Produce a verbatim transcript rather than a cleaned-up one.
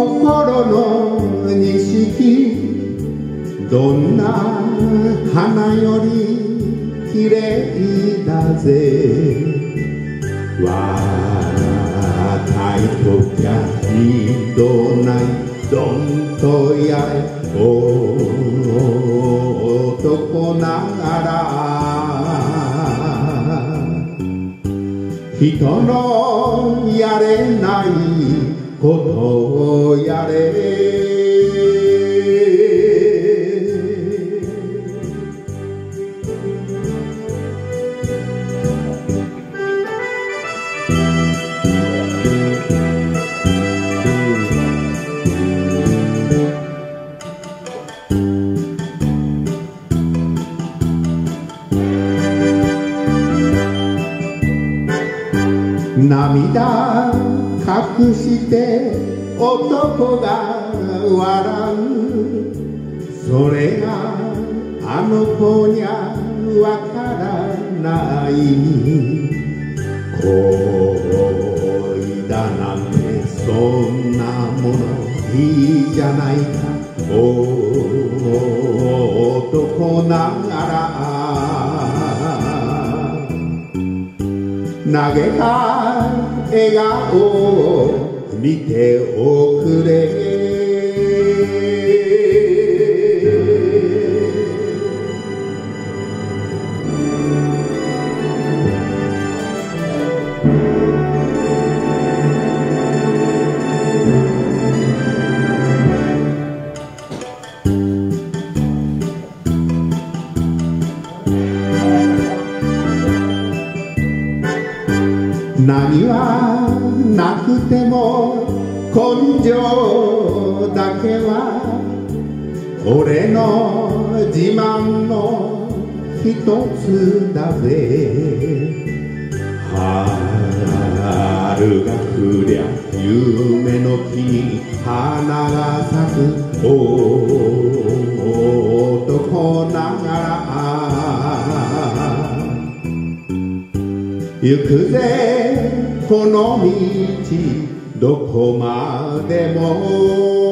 心の錦どんな花より綺麗だぜわたいときゃ二度ないどんとやれ男ながら人のやれないことをやれ涙隠して男が笑うそれがあの子にゃわからない恋だなんてそんなものいいじゃないか男ながら投げた笑顔を見ておくれ何はなくても根性だけは俺の自慢の一つだぜ春が来りゃ夢の木に花が咲く男ながら行くぜこの道どこまでも